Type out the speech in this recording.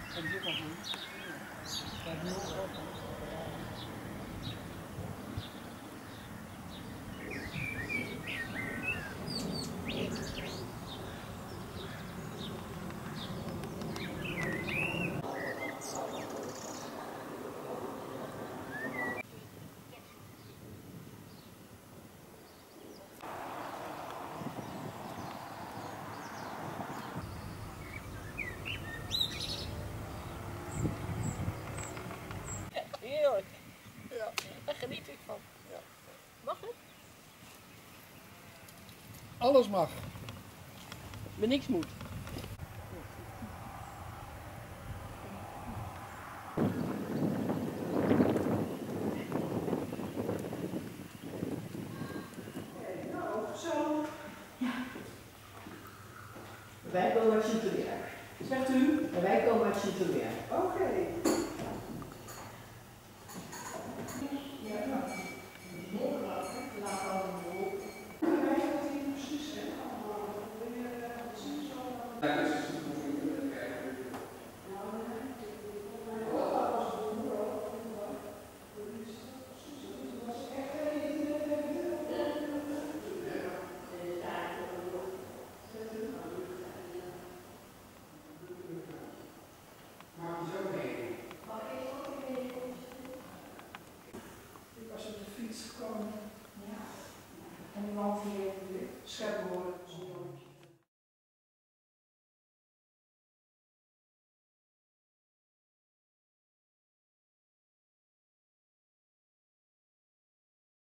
En dit nog niet. Dat nu ook. Heerlijk. Ja. Daar geniet ik van. Ja. Mag het? Alles mag. Maar niks moet. Nou, zo. Ja. Wij komen uit Sint-Truiden. Zegt u? Wij komen uit Sint-Truiden. Oké.